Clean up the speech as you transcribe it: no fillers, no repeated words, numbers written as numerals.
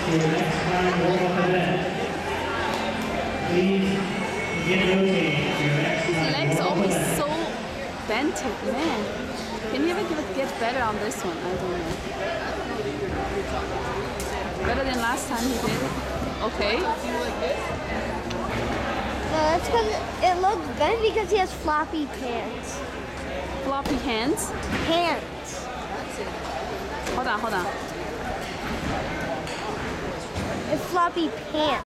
your next time warm-up event. Please begin rotating to your next His time legs warm-up always event. so bented, man. Can he ever get better on this one? I don't know. Better than last time he did. Okay. No, that's because it looks bent because he has floppy pants. Floppy hands. Pants. Hold on, hold on. It's floppy pants.